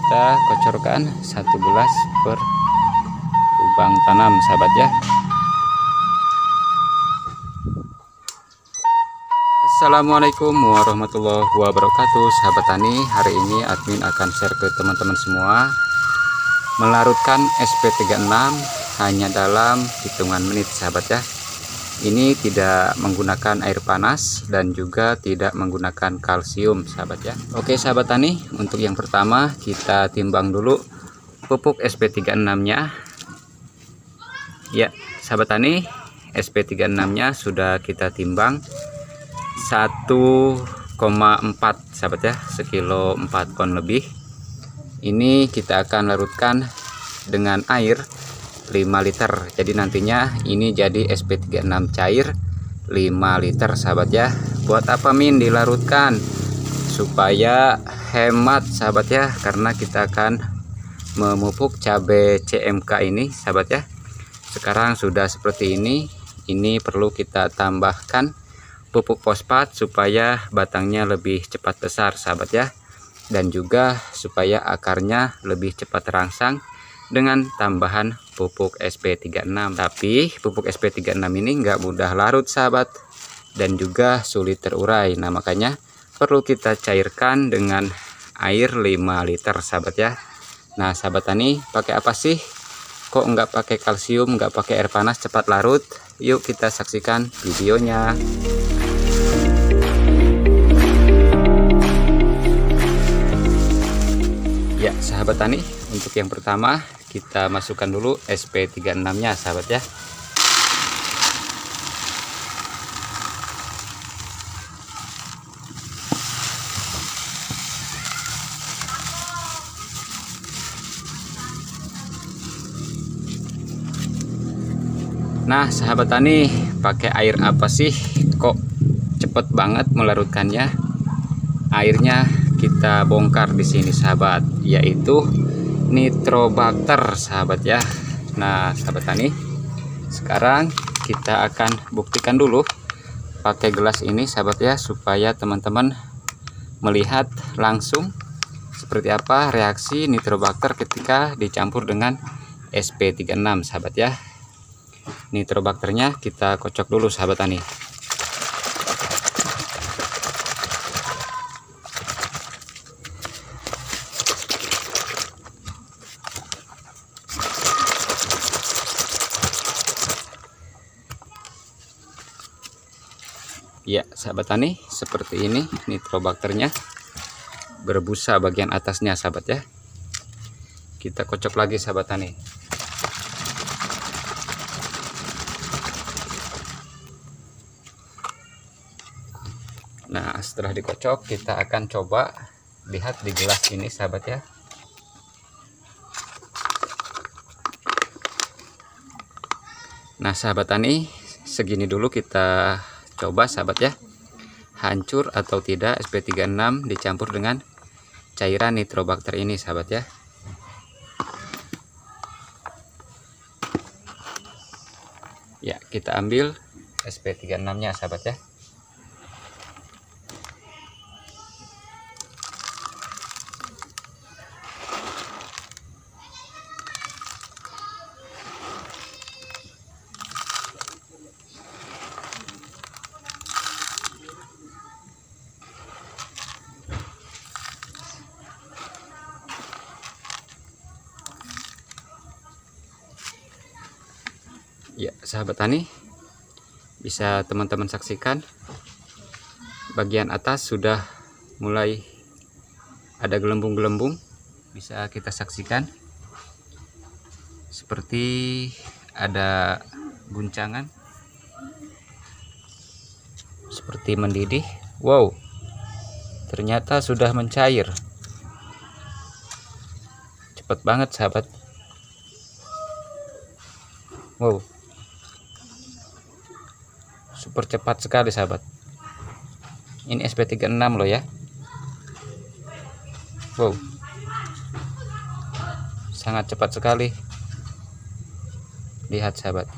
kita kocorkan 1 gelas per lubang tanam sahabat ya. Assalamualaikum warahmatullahi wabarakatuh sahabat tani. Hari ini admin akan share ke teman-teman semua melarutkan SP36 hanya dalam hitungan menit sahabat ya. Ini tidak menggunakan air panas dan juga tidak menggunakan kalsium sahabat ya. Oke sahabat tani, untuk yang pertama kita timbang dulu pupuk SP36 nya ya sahabat tani. SP36 nya sudah kita timbang 1,4 sahabat ya, sekilo 4 kon lebih. Ini kita akan larutkan dengan air 5 liter. Jadi nantinya ini jadi SP36 cair 5 liter sahabat ya. Buat apa Min dilarutkan? Supaya hemat sahabat ya, karena kita akan memupuk cabai CMK ini sahabat ya. Sekarang sudah seperti ini perlu kita tambahkan pupuk fosfat supaya batangnya lebih cepat besar sahabat ya, dan juga supaya akarnya lebih cepat terangsang dengan tambahan pupuk SP36. Tapi pupuk SP36 ini nggak mudah larut sahabat, dan juga sulit terurai. Nah makanya perlu kita cairkan dengan air 5 liter sahabat ya. Nah sahabat tani, pakai apa sih kok nggak pakai kalsium, nggak pakai air panas cepat larut? Yuk kita saksikan videonya. Ya sahabat tani, untuk yang pertama kita masukkan dulu SP36 nya sahabat ya. Nah sahabat tani, pakai air apa sih kok cepet banget melarutkannya? Airnya kita bongkar di sini sahabat, yaitu Nitrobacter sahabat ya. Nah sahabat tani, sekarang kita akan buktikan dulu pakai gelas ini sahabat ya, supaya teman-teman melihat langsung seperti apa reaksi Nitrobacter ketika dicampur dengan SP36 sahabat ya. Nitrobacternya kita kocok dulu sahabat tani. Ya sahabat tani, seperti ini nitrobacternya berbusa bagian atasnya sahabat ya. Kita kocok lagi sahabat tani. Nah setelah dikocok kita akan coba lihat di gelas ini sahabat ya. Nah sahabat tani, segini dulu kita coba sahabat ya, hancur atau tidak SP36 dicampur dengan cairan nitrobacter ini sahabat ya. Ya kita ambil SP36 nya sahabat ya. Ya sahabat tani, bisa teman-teman saksikan bagian atas sudah mulai ada gelembung-gelembung, bisa kita saksikan seperti ada guncangan seperti mendidih. Wow, ternyata sudah mencair cepat banget sahabat. Wow, super cepat sekali sahabat. Ini SP36 loh ya. Wow, sangat cepat sekali. Lihat sahabat.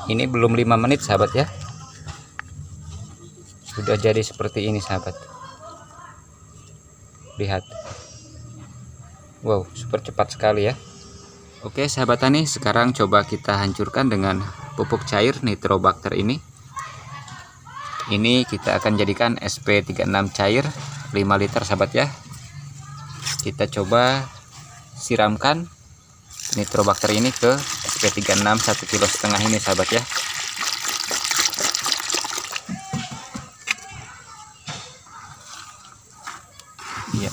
Ini belum 5 menit sahabat ya, sudah jadi seperti ini sahabat. Lihat, wow, super cepat sekali ya. Oke sahabat tani, sekarang coba kita hancurkan dengan pupuk cair nitrobakter ini. Ini kita akan jadikan SP36 cair 5 liter sahabat ya. Kita coba siramkan nitrobakter ini ke SP36 1,5 kg ini sahabat ya. Iya.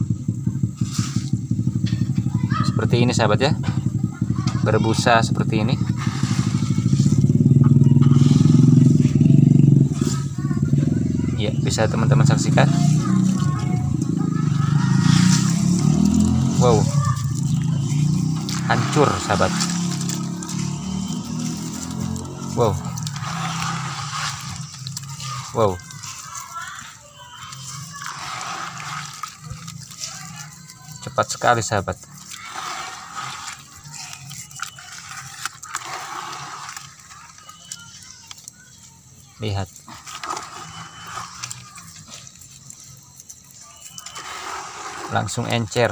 Seperti ini sahabat ya, berbusa seperti ini. Ya, bisa teman-teman saksikan. Wow, hancur sahabat. Wow, wow, cepat sekali sahabat. Lihat, langsung encer.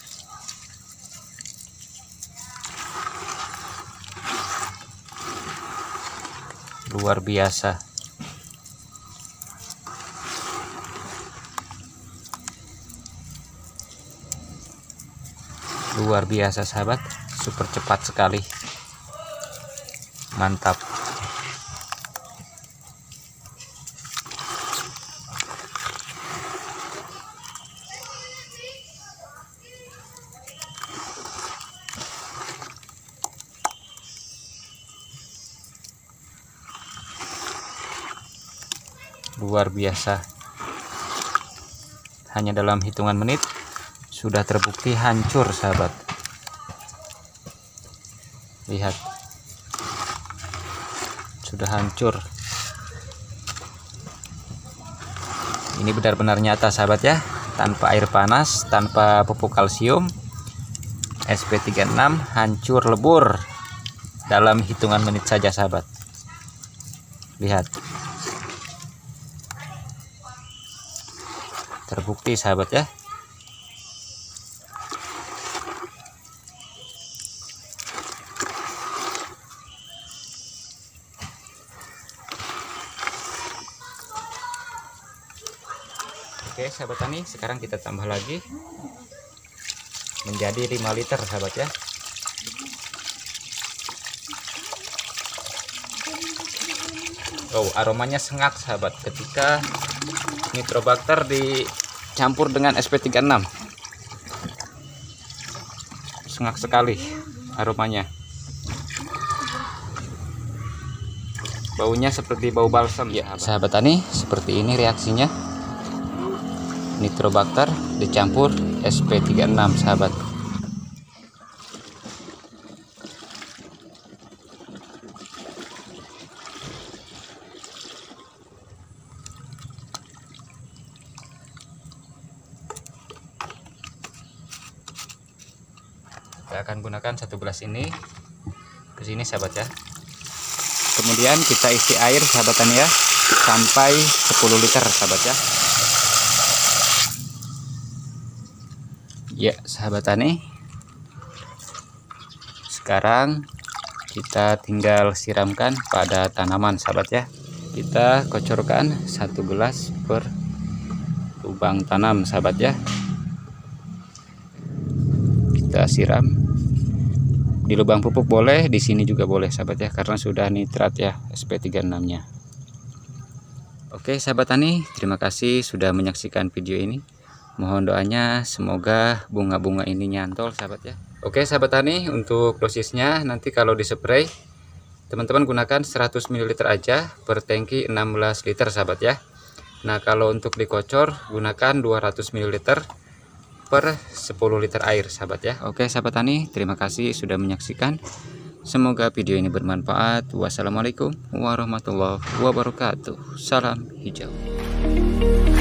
Luar biasa. Luar biasa sahabat, super cepat sekali. Mantap. Luar biasa, hanya dalam hitungan menit sudah terbukti hancur sahabat. Lihat, sudah hancur. Ini benar-benar nyata sahabat ya, tanpa air panas, tanpa pupuk kalsium, SP36 hancur lebur dalam hitungan menit saja sahabat. Lihat, terbukti sahabat ya. Oke sahabat tani, sekarang kita tambah lagi menjadi 5 liter sahabat ya. Oh, aromanya sengat sahabat ketika nitrobakter dicampur dengan SP36. Sengat sekali aromanya. Baunya seperti bau balsam ya sahabat tani. Seperti ini reaksinya. Nitrobakter dicampur SP36 sahabat. Kita akan gunakan 1 gelas ini ke sini sahabat ya. Kemudian kita isi air sahabat tani ya, sampai 10 liter sahabat ya. Ya sahabat tani, sekarang kita tinggal siramkan pada tanaman sahabat ya. Kita kocorkan 1 gelas per lubang tanam sahabat ya. Kita siram di lubang pupuk boleh, di sini juga boleh sahabat ya, karena sudah nitrat ya SP36 nya. Oke sahabat tani, terima kasih sudah menyaksikan video ini. Mohon doanya semoga bunga-bunga ini nyantol sahabat ya. Oke sahabat tani, untuk dosisnya nanti kalau dispray teman-teman gunakan 100 ml aja per tangki 16 liter sahabat ya. Nah kalau untuk dikocor gunakan 200 ml per 10 liter air sahabat ya. Oke sahabat tani, terima kasih sudah menyaksikan. Semoga video ini bermanfaat. Wassalamualaikum warahmatullahi wabarakatuh. Salam hijau.